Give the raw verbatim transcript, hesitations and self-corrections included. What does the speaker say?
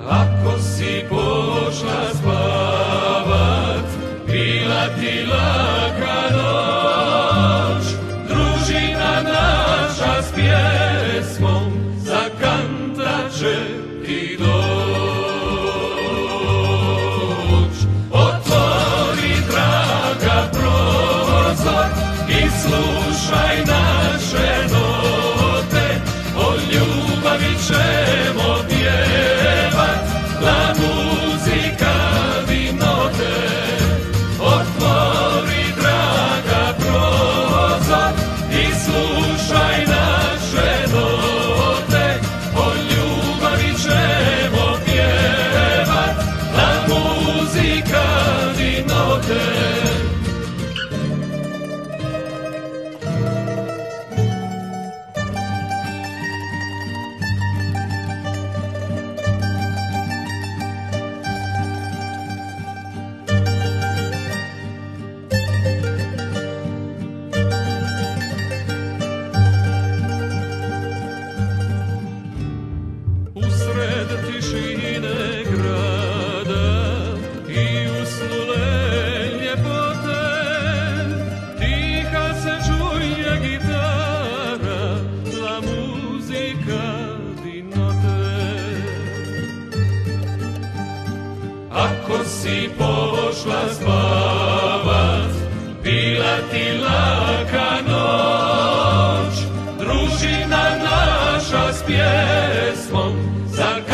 Ako si pošla spavat, bila ti laka noć, družina naša s pjesmom za kanta će ti doć. Otvori, draga, prozor i slušaj naše note, o ljubavi ćemo pjevat, la muzika di note. Otvori, draga, prozor i slušaj naše note, o ljubavi ćemo pjevat, la muzika di note. Usred tišine grada i uslule ljepote, tiha se čuje gitara, la muzika di note. Ako si pošla spavat, bila ti laka noć, družina naša s pjesmom za